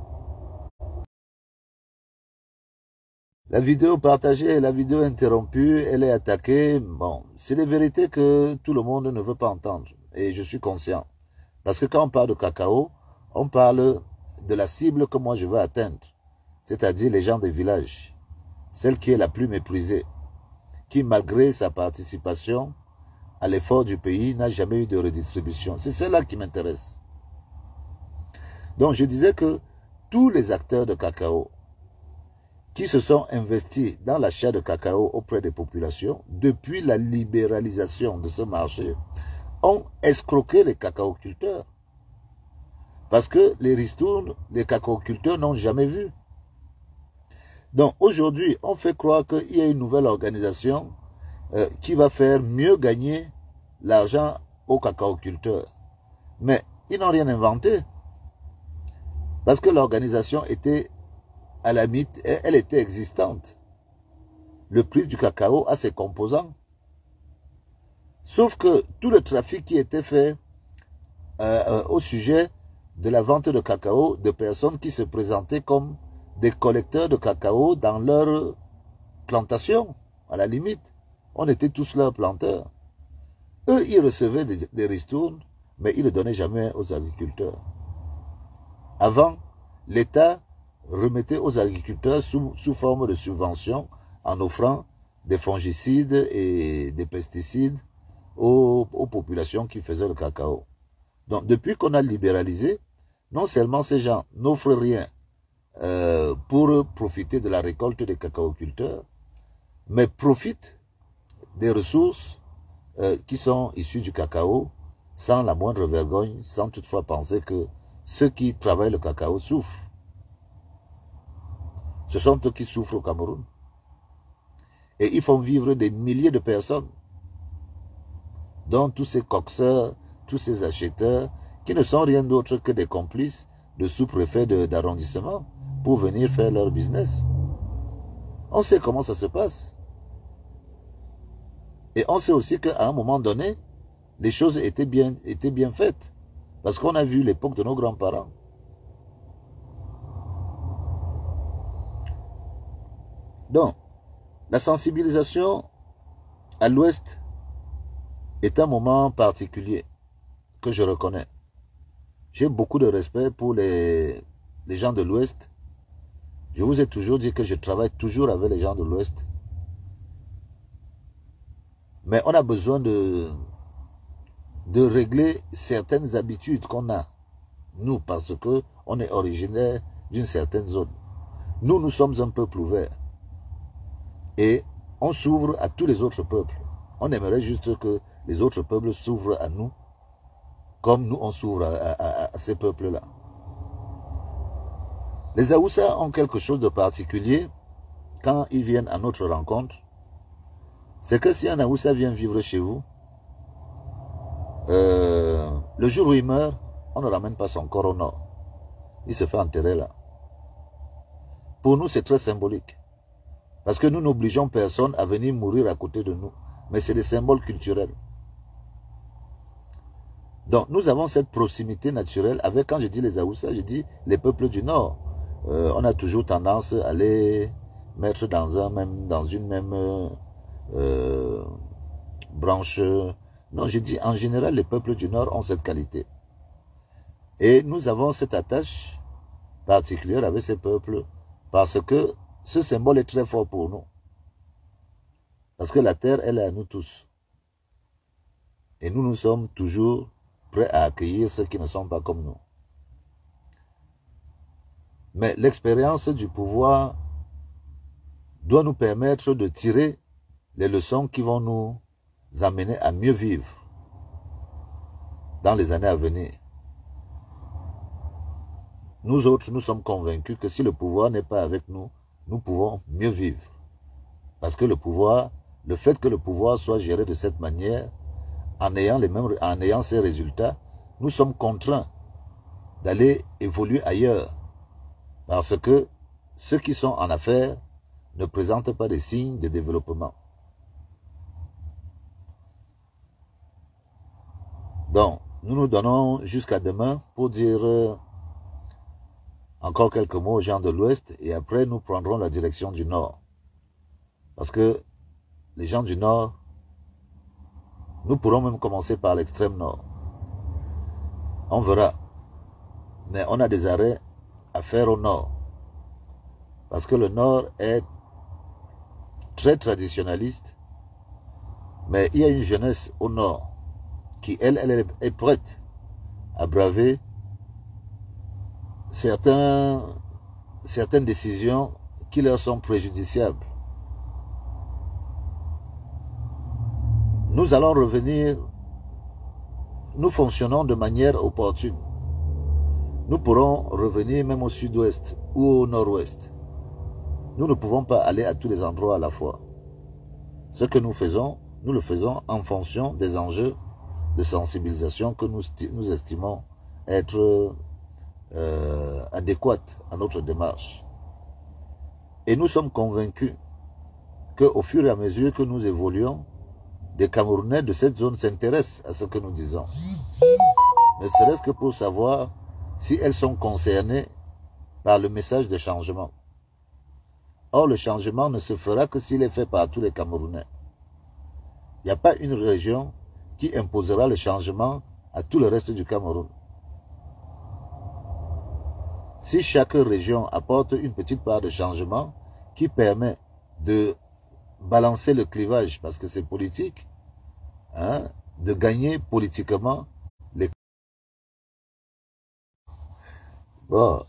[SPEAKER 1] la vidéo partagée, la vidéo interrompue, elle est attaquée. Bon, c'est des vérités que tout le monde ne veut pas entendre. Et je suis conscient. Parce que quand on parle de cacao, on parle de la cible que moi je veux atteindre. C'est-à-dire les gens des villages. Celle qui est la plus méprisée. Qui, malgré sa participation à l'effort du pays, n'a jamais eu de redistribution. C'est celle-là qui m'intéresse. Donc je disais que tous les acteurs de cacao qui se sont investis dans l'achat de cacao auprès des populations, depuis la libéralisation de ce marché, ont escroqué les cacaoculteurs. Parce que les ristournes, les cacaoculteurs n'ont jamais vu. Donc aujourd'hui, on fait croire qu'il y a une nouvelle organisation qui va faire mieux gagner l'argent aux cacaoculteurs. Mais ils n'ont rien inventé. Parce que l'organisation était à la limite, elle était existante. Le prix du cacao a ses composants. Sauf que tout le trafic qui était fait au sujet de la vente de cacao, de personnes qui se présentaient comme des collecteurs de cacao dans leur plantation, à la limite. On était tous leurs planteurs. Eux, ils recevaient des ristournes, mais ils ne donnaient jamais aux agriculteurs. Avant, l'État remettait aux agriculteurs sous forme de subventions en offrant des fongicides et des pesticides aux populations qui faisaient le cacao. Donc, depuis qu'on a libéralisé, non seulement ces gens n'offrent rien pour profiter de la récolte des cacaoculteurs, mais profitent des ressources qui sont issues du cacao sans la moindre vergogne, sans toutefois penser que ceux qui travaillent le cacao souffrent. Ce sont eux qui souffrent au Cameroun. Et ils font vivre des milliers de personnes, dont tous ces coxeurs, tous ces acheteurs, qui ne sont rien d'autre que des complices de sous-préfets d'arrondissement pour venir faire leur business. On sait comment ça se passe. Et on sait aussi qu'à un moment donné, les choses étaient bien faites. Parce qu'on a vu l'époque de nos grands-parents. Donc, la sensibilisation à l'Ouest est un moment particulier que je reconnais. J'ai beaucoup de respect pour les gens de l'Ouest. Je vous ai toujours dit que je travaille toujours avec les gens de l'Ouest. Mais on a besoin de régler certaines habitudes qu'on a, nous, parce qu'on est originaire d'une certaine zone. Nous sommes un peuple ouvert. Et on s'ouvre à tous les autres peuples. On aimerait juste que les autres peuples s'ouvrent à nous, comme nous on s'ouvre à ces peuples-là. Les Haoussa ont quelque chose de particulier quand ils viennent à notre rencontre. C'est que si un Haoussa vient vivre chez vous, le jour où il meurt, on ne ramène pas son corps au nord. Il se fait enterrer là. Pour nous, c'est très symbolique. Parce que nous n'obligeons personne à venir mourir à côté de nous. Mais c'est des symboles culturels. Donc, nous avons cette proximité naturelle avec, quand je dis les Haoussa, je dis les peuples du Nord. On a toujours tendance à les mettre dans une même branche. Non, je dis en général, les peuples du Nord ont cette qualité. Et nous avons cette attache particulière avec ces peuples parce que ce symbole est très fort pour nous. Parce que la terre, elle est à nous tous. Et nous sommes toujours prêts à accueillir ceux qui ne sont pas comme nous. Mais l'expérience du pouvoir doit nous permettre de tirer les leçons qui vont nous amener à mieux vivre dans les années à venir. Nous autres, nous sommes convaincus que si le pouvoir n'est pas avec nous, nous pouvons mieux vivre. Parce que le pouvoir, le fait que le pouvoir soit géré de cette manière, en ayant ces résultats, nous sommes contraints d'aller évoluer ailleurs. Parce que ceux qui sont en affaires ne présentent pas des signes de développement. Donc, nous nous donnons jusqu'à demain pour dire encore quelques mots aux gens de l'Ouest et après nous prendrons la direction du Nord. Parce que les gens du Nord, nous pourrons même commencer par l'extrême Nord. On verra. Mais on a des arrêts à faire au Nord. Parce que le Nord est très traditionnaliste. Mais il y a une jeunesse au Nord qui, elle est prête à braver certaines décisions qui leur sont préjudiciables. Nous allons revenir, nous fonctionnons de manière opportune. Nous pourrons revenir même au sud-ouest ou au nord-ouest. Nous ne pouvons pas aller à tous les endroits à la fois. Ce que nous faisons, nous le faisons en fonction des enjeux de sensibilisation que nous estimons être adéquates à notre démarche. Et nous sommes convaincus qu'au fur et à mesure que nous évoluons, des Camerounais de cette zone s'intéressent à ce que nous disons. Ne serait-ce que pour savoir si elles sont concernées par le message de changement. Or, le changement ne se fera que s'il est fait par tous les Camerounais. Il n'y a pas une région qui imposera le changement à tout le reste du Cameroun. Si chaque région apporte une petite part de changement qui permet de balancer le clivage, parce que c'est politique, hein, de gagner politiquement les... Bon,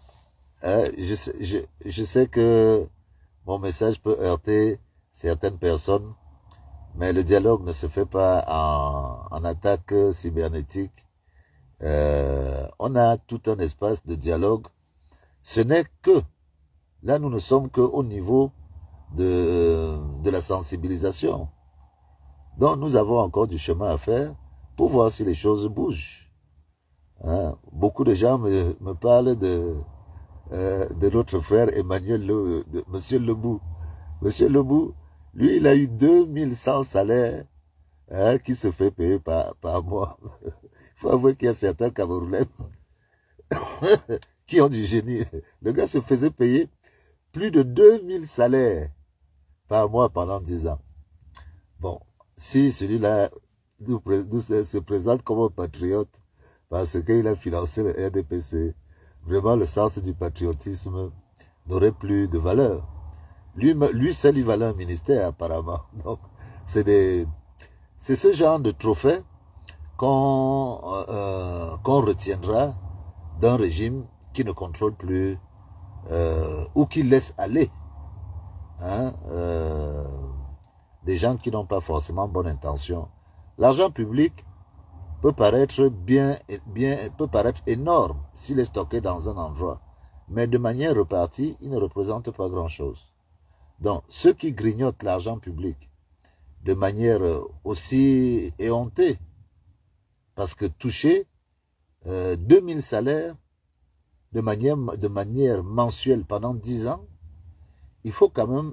[SPEAKER 1] je sais que mon message peut heurter certaines personnes, mais le dialogue ne se fait pas en attaque cybernétique. On a tout un espace de dialogue. Ce n'est que, là nous ne sommes qu'au niveau de la sensibilisation. Donc nous avons encore du chemin à faire pour voir si les choses bougent. Hein? Beaucoup de gens me parlent de notre frère Emmanuel, de Monsieur Lebou. Monsieur Lebou, lui, il a eu 2100 salaires qui se fait payer par mois. Il faut avouer qu'il y a certains Camerounais qui ont du génie. Le gars se faisait payer plus de 2000 salaires par mois pendant 10 ans. Bon, si celui-là se présente comme un patriote parce qu'il a financé le RDPC, vraiment le sens du patriotisme n'aurait plus de valeur. Lui seul, il valait un ministère apparemment. Donc, c'est ce genre de trophée qu'on retiendra d'un régime qui ne contrôle plus ou qui laisse aller hein, des gens qui n'ont pas forcément bonne intention. L'argent public peut paraître peut paraître énorme s'il est stocké dans un endroit, mais de manière repartie, il ne représente pas grand-chose. Donc, ceux qui grignotent l'argent public de manière aussi éhontée, parce que toucher 2000 salaires de manière mensuelle pendant 10 ans, il faut quand même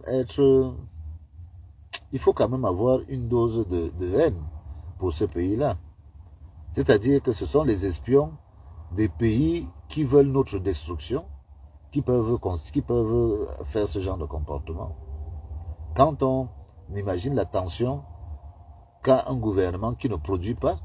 [SPEAKER 1] avoir une dose de haine pour ce pays-là. C'est-à-dire que ce sont les espions des pays qui veulent notre destruction, qui peuvent faire ce genre de comportement. Quand on imagine la tension qu'a un gouvernement qui ne produit pas,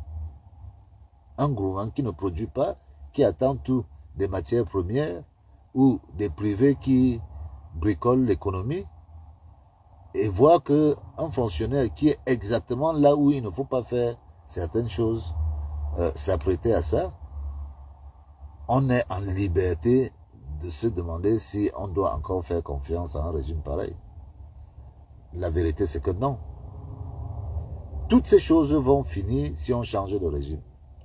[SPEAKER 1] qui attend tout des matières premières, ou des privés qui bricolent l'économie, et voit qu'un fonctionnaire qui est exactement là où il ne faut pas faire certaines choses, s'apprêter à ça, on est en liberté de se demander si on doit encore faire confiance à un régime pareil. La vérité, c'est que non. Toutes ces choses vont finir si on change de régime.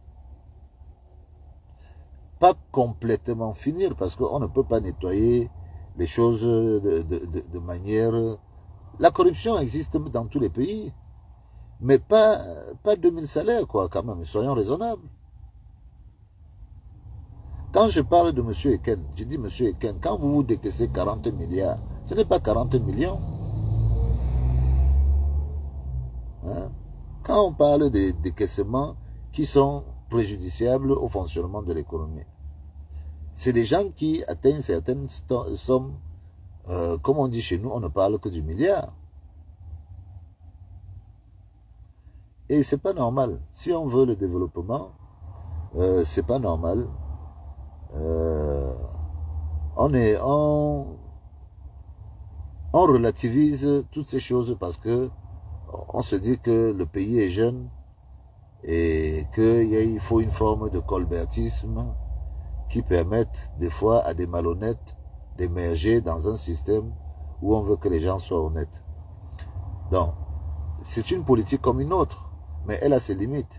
[SPEAKER 1] Pas complètement finir, parce qu'on ne peut pas nettoyer les choses de manière La corruption existe dans tous les pays, mais pas 2000 salaires, quoi, quand même. Soyons raisonnables. Quand je parle de M. Eken, je dis M. Eken, quand vous vous décaissez 40 milliards, ce n'est pas 40 millions. Hein? Quand on parle des décaissements qui sont préjudiciables au fonctionnement de l'économie, c'est des gens qui atteignent certaines sommes. Comme on dit chez nous, on ne parle que du milliard. Et c'est pas normal. Si on veut le développement, c'est pas normal. On relativise toutes ces choses parce que on se dit que le pays est jeune et qu'il faut une forme de colbertisme qui permette des fois à des malhonnêtes d'émerger dans un système où on veut que les gens soient honnêtes. Donc, c'est une politique comme une autre, mais elle a ses limites.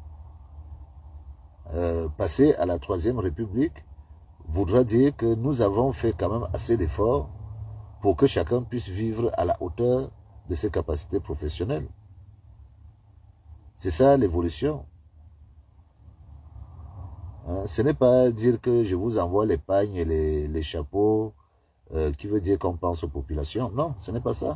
[SPEAKER 1] Passer à la Troisième République voudra dire que nous avons fait quand même assez d'efforts pour que chacun puisse vivre à la hauteur de ses capacités professionnelles. C'est ça l'évolution. Hein, ce n'est pas dire que je vous envoie les pagnes et les chapeaux, qui veut dire qu'on pense aux populations. Non, ce n'est pas ça.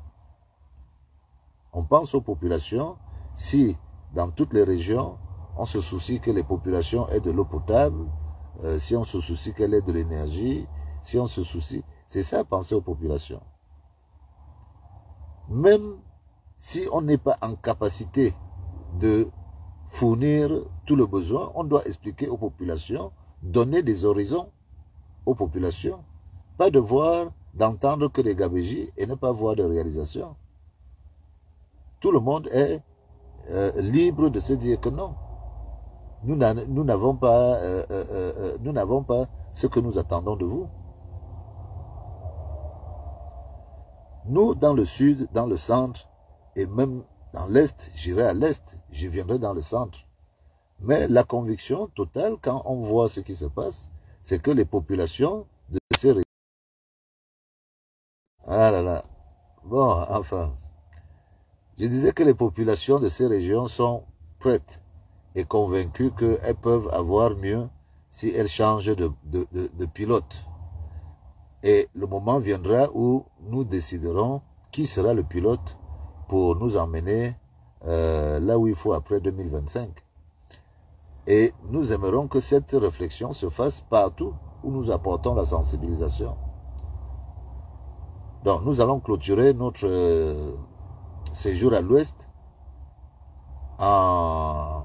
[SPEAKER 1] On pense aux populations si, dans toutes les régions, on se soucie que les populations aient de l'eau potable, si on se soucie qu'elle ait de l'énergie, si on se soucie... C'est ça, penser aux populations. Même si on n'est pas en capacité de fournir tout le besoin, on doit expliquer aux populations, donner des horizons aux populations, pas de voir, d'entendre que des gabégies et ne pas voir de réalisation. Tout le monde est libre de se dire que non. Nous n'avons pas ce que nous attendons de vous. Nous, dans le sud, dans le centre, et même dans l'est, j'irai à l'est, je viendrai dans le centre. Mais la conviction totale, quand on voit ce qui se passe, c'est que les populations de ces régions... Ah là là. Bon, enfin. Je disais que les populations de ces régions sont prêtes et convaincues qu'elles peuvent avoir mieux si elles changent de pilote. Et le moment viendra où nous déciderons qui sera le pilote pour nous emmener là où il faut après 2025. Et nous aimerons que cette réflexion se fasse partout où nous apportons la sensibilisation. Donc nous allons clôturer notre séjour à l'Ouest en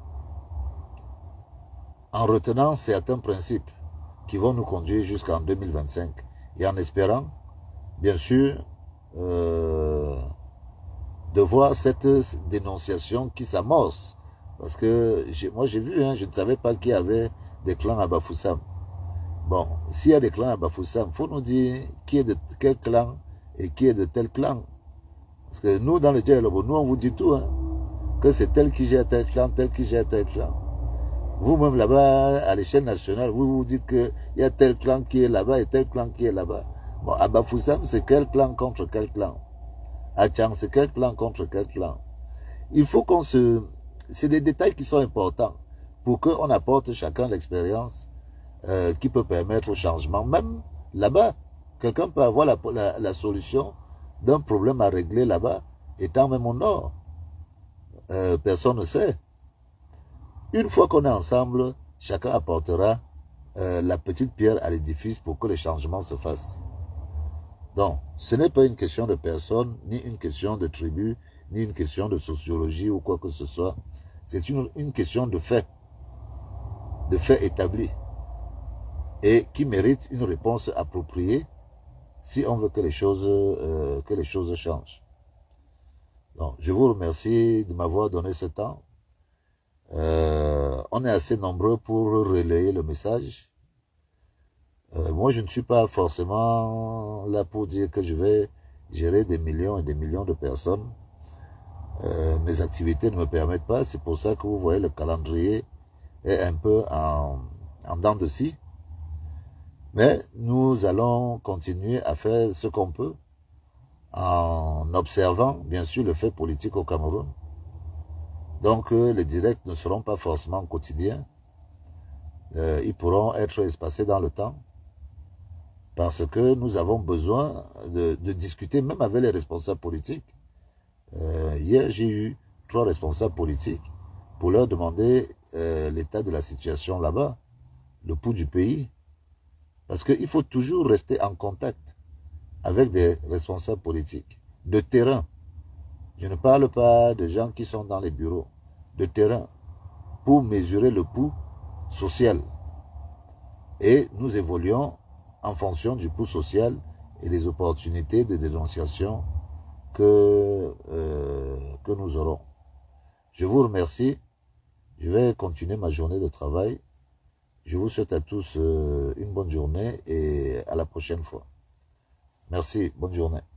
[SPEAKER 1] retenant certains principes qui vont nous conduire jusqu'en 2025 et en espérant, bien sûr, de voir cette dénonciation qui s'amorce. Parce que moi j'ai vu, hein, je ne savais pas qu'il y avait des clans à Bafoussam. Bon, s'il y a des clans à Bafoussam, il faut nous dire qui est de quel clan et qui est de tel clan. Parce que nous, dans le dialogue, nous on vous dit tout, hein, que c'est tel qui gère tel clan, tel qui gère tel clan. Vous-même là-bas, à l'échelle nationale, vous vous dites qu'il y a tel clan qui est là-bas et tel clan qui est là-bas. Bon, à Bafoussam, c'est quel clan contre quel clan. À Tchang, c'est quel clan contre quel clan. Il faut qu'on se... C'est des détails qui sont importants pour qu'on apporte chacun l'expérience qui peut permettre au changement. Même là-bas, quelqu'un peut avoir la solution d'un problème à régler là-bas, étant même au nord. Personne ne sait. Une fois qu'on est ensemble, chacun apportera la petite pierre à l'édifice pour que le changement se fasse. Donc, ce n'est pas une question de personne, ni une question de tribu, ni une question de sociologie ou quoi que ce soit. C'est une question de faits établis et qui mérite une réponse appropriée si on veut que les choses changent. Donc, je vous remercie de m'avoir donné ce temps. On est assez nombreux pour relayer le message. Moi, je ne suis pas forcément là pour dire que je vais gérer des millions et des millions de personnes. Mes activités ne me permettent pas. C'est pour ça que vous voyez le calendrier est un peu en dents de scie. Mais nous allons continuer à faire ce qu'on peut en observant, bien sûr, le fait politique au Cameroun. Donc, les directs ne seront pas forcément quotidiens. Ils pourront être espacés dans le temps. Parce que nous avons besoin de discuter, même avec les responsables politiques. Hier, j'ai eu 3 responsables politiques pour leur demander l'état de la situation là-bas, le pouls du pays. Parce qu'il faut toujours rester en contact avec des responsables politiques, de terrain. Je ne parle pas de gens qui sont dans les bureaux, de terrain, pour mesurer le pouls social. Et nous évoluons en fonction du pouls social et des opportunités de dénonciation que nous aurons. Je vous remercie. Je vais continuer ma journée de travail. Je vous souhaite à tous une bonne journée et à la prochaine fois. Merci, bonne journée.